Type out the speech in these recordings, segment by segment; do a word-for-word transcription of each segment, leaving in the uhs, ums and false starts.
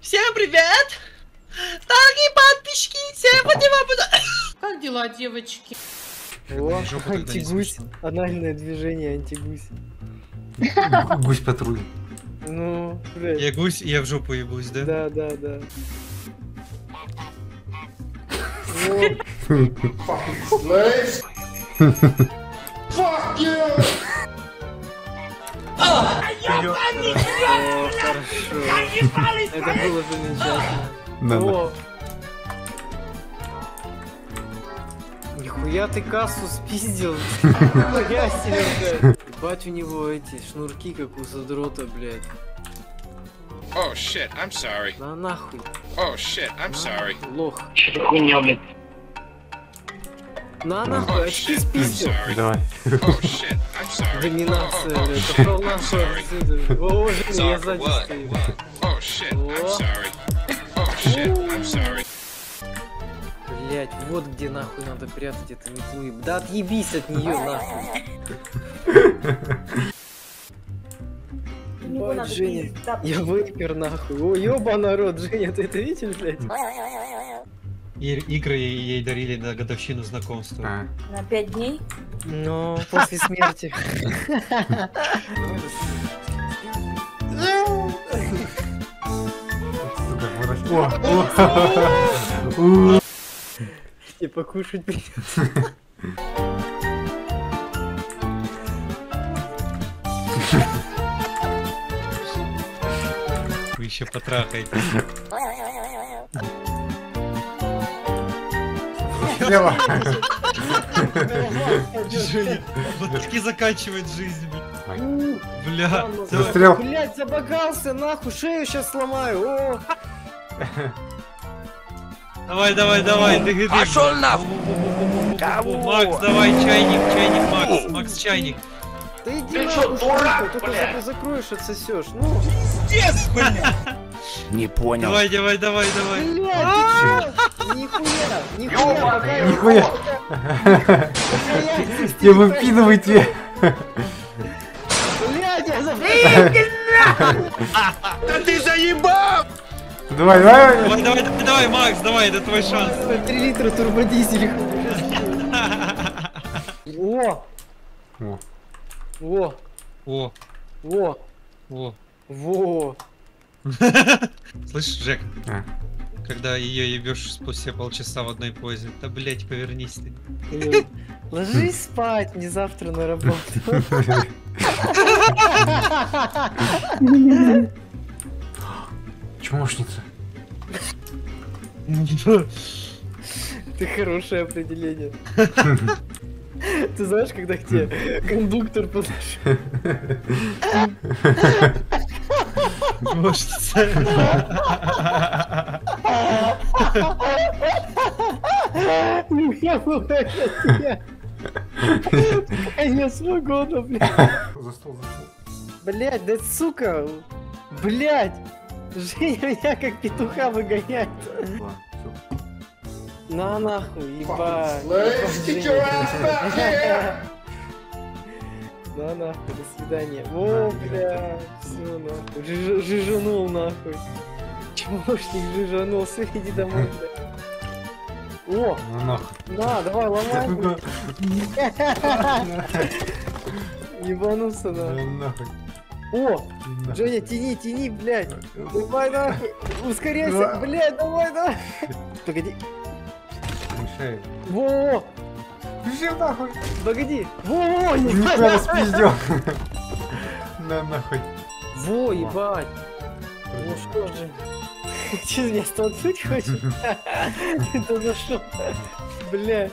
Всем привет! Дорогие подписчики, сегодня вам буду... Как дела, девочки? О, антигусь. Анальное движение антигусь. Гусь патруль. Ну, блядь. Я гусь, я в жопу ебусь, да? Да, да, да. Fuck you! Хорошо. Это было замечательно. Надо. О! Нихуя ты кассу спиздил. Нихуя себе, блядь. Ебать у него эти шнурки, как у задрота, блядь. Oh shit, I'm sorry. На нахуй. Oh shit, I'm sorry. Лох. Что хуйня, блядь? На Oh нахуй, очки shit, I'm спиздил. sorry. Давай. Oh shit, I'm sorry. Доминация, Oh, oh, блядь. shit, Пошел I'm нахуй sorry. отсюда. О, Женя, я Sorry, сзади what? стою. Oh shit, I'm О. sorry. Oh shit, I'm sorry. Блять, вот где нахуй надо прятать эту метлу. Да отъебись от нее нахуй. Ебать, Женя, я выпер нахуй. О, ёба народ, Женя, ты это видел, блядь? И игры ей дарили на годовщину знакомства. А. На пять дней? Ну, после смерти. Сука, вырос- О, о. Тебе покушать придется. Вы еще потрахаете. Дело. Женя, вот таки заканчивает жизнь. блин. Бля, давай. Застрял. Блять, забагался нахуй, шею сейчас сломаю. О, Давай, давай, давай, ты пошел нахуй! Макс, давай, чайник, чайник, Макс, Макс, чайник. да иди Ты нахуй, чё, дурак, штука, только бля? зак- закроешь, отсосешь. Ну, Не понял. Давай, давай, давай, давай. блядь, ты чё? Нихуя, нихуя, пока я... Нихуя. пока я- Не выпинывайте. Блядь, я забыл. Да ты заебал! Давай, давай. Давай, давай, давай, давай, Макс, давай, это твой шанс. три литра турбодизеля. О, О. во, О, во, о. во. Слышишь, Джек, А. когда ее ебешь спустя полчаса в одной позе, да блять, повернись ты. Блин, ложись спать, мне завтра на работу. Чмошница. Это хорошее определение. Ты знаешь, когда к тебе кондуктор подошел? Может, Ну я это я. Конец вагона, блядь. За стол, за стол. Блядь, да сука. Блядь. Женя меня как петуха выгоняет. Ладно, всё. На нахуй, ебать. Let's get your ass back here! На нахуй, до свидания. О, бля, все нахуй. Жиж- Жижанул нахуй. Чмошник жижанулся, иди домой, бля. О, Ну нахуй. на, давай, ломай. Ну-ка. Ебанулся, на. Ну нахуй. О, На. Женя, тяни, тяни, блядь. Давай нахуй. Ускоряйся, Да. блядь, давай, давай. Погоди. Мешает. Во, Бежи нахуй. погоди. Во, Нихуя ебать. спиздил. На нахуй. Во, ебать. Ну что же. Че, меня столкнуть хочешь? Ты зашел. Бля.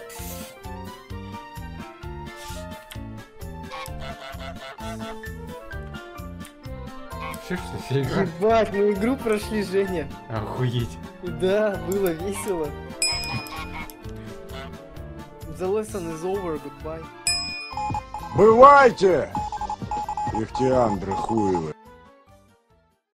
Все, что, все игра? Ебать, мы игру прошли, Женя. Охуеть. Да, было весело. The lesson is over, goodbye. Бывайте, ихтиандры хуевы.